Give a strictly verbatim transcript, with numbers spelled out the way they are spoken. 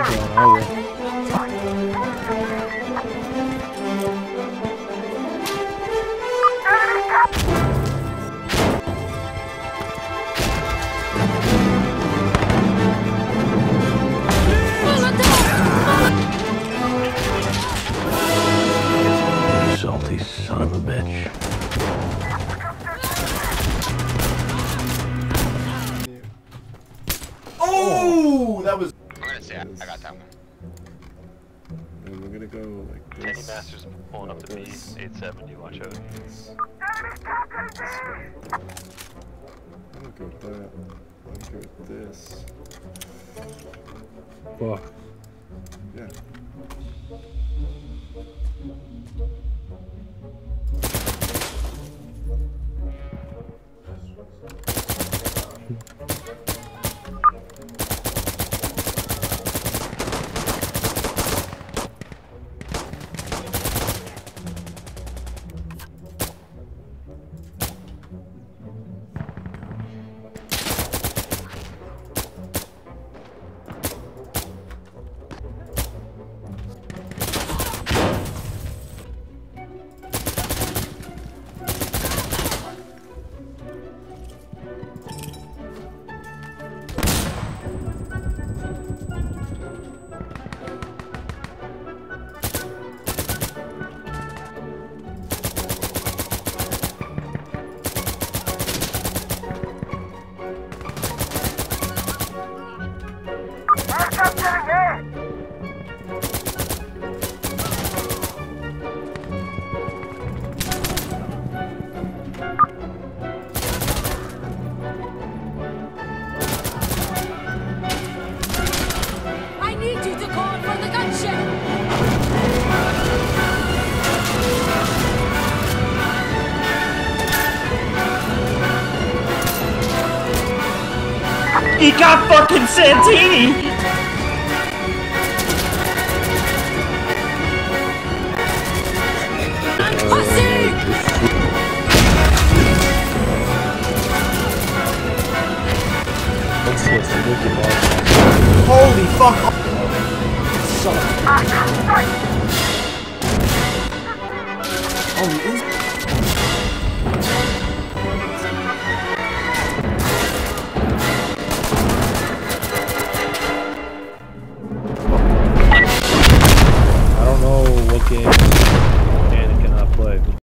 I will. Salty son of a bitch. Oh, that was. I'm gonna say I, I got that one. And we're gonna go like this. Teddy Masters pulling up to B eight seventy, watch out. I'm gonna go with that. I'm gonna go with this. Fuck. Yeah. He got fucking Santini! Holy fuck! Son of a... Oh, he is